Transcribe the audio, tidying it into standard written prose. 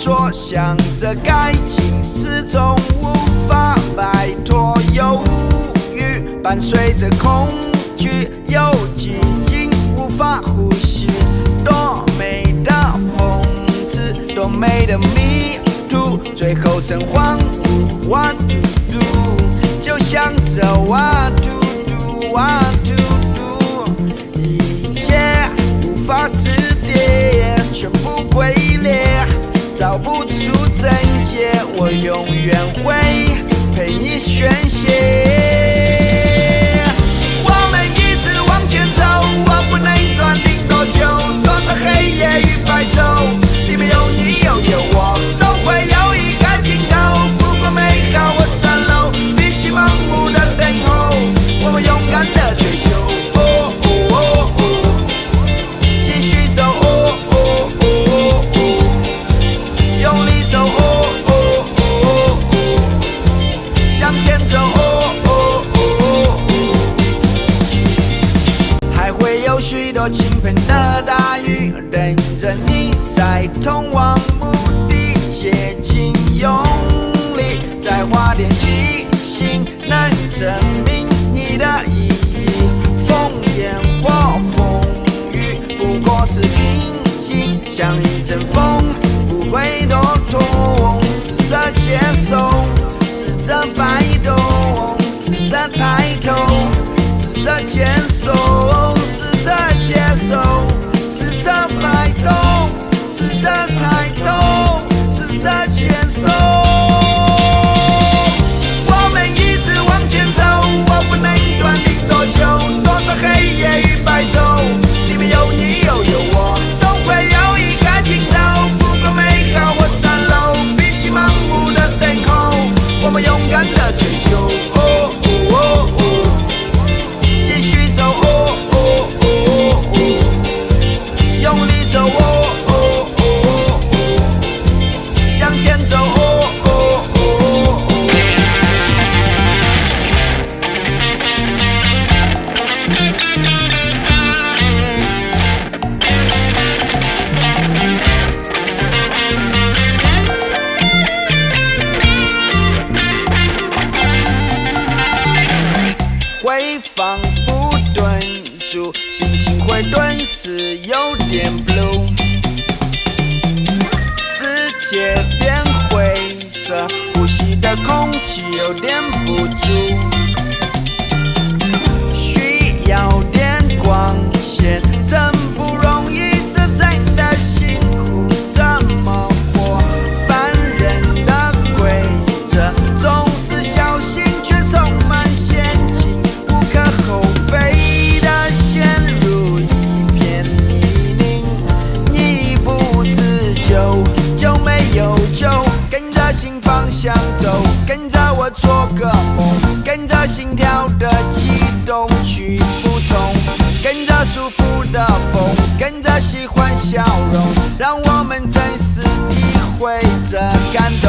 错，想着改进，始终无法摆脱忧郁，伴随着恐惧，有几近无法呼吸。多美的讽刺，多美的迷途，最后剩荒芜。What to do？ 就想着 What to do？What to do？ 一切无法止跌，全部龟裂，找不出症结。我永远会陪你宣泄。我们一直往前走，我不能断定多久，多少黑夜与白昼，里面有你又有我，总会有一个尽头。不管美好或蜃楼，比起盲目的等候，我们勇敢的追求。继续走，用力走，向前走，还会有许多倾盆的大雨等着你，在通往目的接近，用力再花点细心，能证明你的意义。风烟或风雨，不过是平静，像一阵风，不会多痛。试着接受，试着摆动，试着抬头，试着牵手，试着接受，试着摆动，试着抬头，试着牵手。我们一直往前走，我不能断定多久，多少黑夜与白昼，里面有你又有我，总会有一个尽头。不管美好或蜃楼，比起盲目的等候，我们勇敢的追求。继续走，用力走，向前走。会仿佛顿住，心情会顿时有点 blue， 世界变灰色，呼吸的空气有点不足，需要点光线，真不容易，这真的辛苦，怎么活？凡人的规则总是小心，却充满陷阱，无可厚非的陷入一片泥泞，你不自救就没有救。跟着心方向走，跟着我做个梦，跟着心跳的悸动去服从，跟着舒服的风，跟着喜欢笑容，让我们真实体会这感动。